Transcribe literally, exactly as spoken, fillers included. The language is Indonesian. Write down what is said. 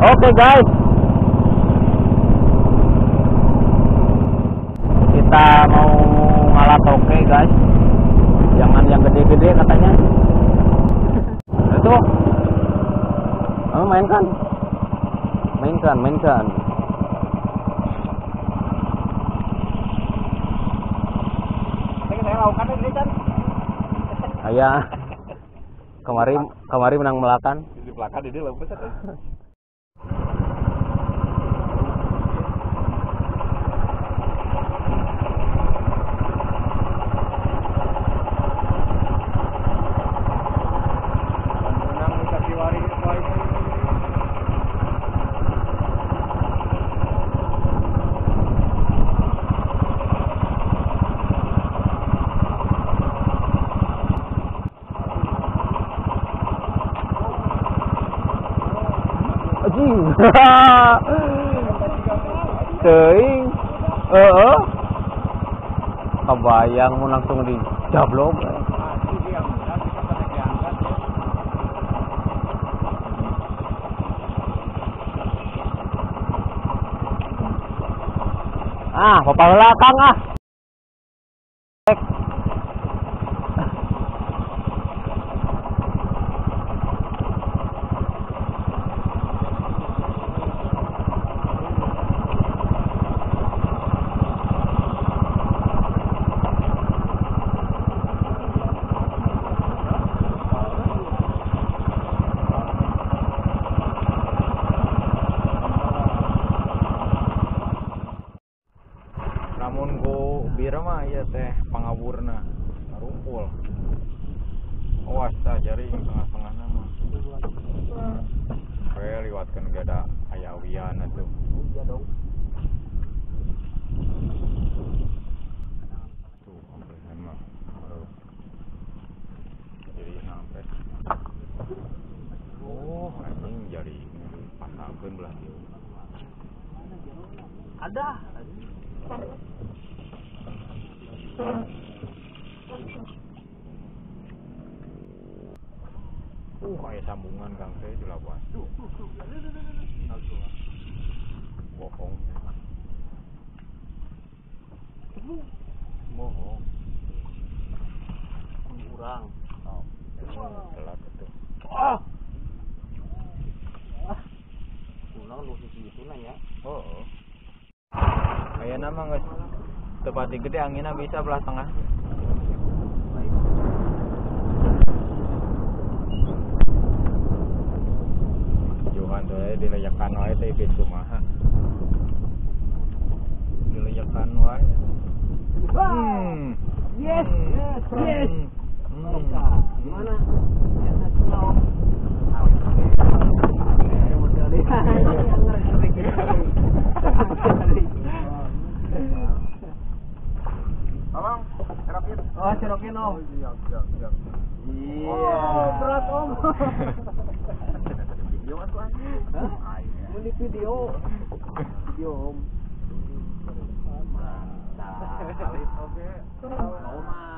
Oke guys, kita mau ngalah toke guys, jangan yang gede-gede katanya. Itu, oh, mainkan, mainkan, mainkan. Saya lakukan ini kan. Ayah, kemarin kemarin menang melakan. Di belakang ini lakukan saja. Teuing, heeh, kebayang mau langsung dijablok. Ah, papa belakang ah. Namun ku bira mah ya teh pangaburna ngarumpul. Awas tah jari tengah-tengah nama. Kayak liwatkan gak ada ayawian atuh. Iya dong. Tuh, ampelan mah. Jadi sampai. Oh, anjing jari pasangkeun belah dieu. Ada. Uh, kayak sambungan Kang teh di lawan. Bohong. Bohong. Kurang. Oh, telat itu. Ah. Kurang lu sisi itu nanya. Oh. Kayak nama guys. Tepat gede anginnya bisa belah tengah. Johan tuh dileyakan wae teh pintu maha. Dileyakan wae. Hmm. Yes, yes, yes. Hmm. Gimana? Tolong, serokin. Oh, serokin om. Siap, siap, siap. Iya. Oh, berat om. Video mas tuh Mau di video. Video om. Mantap. Oke. Mau mah.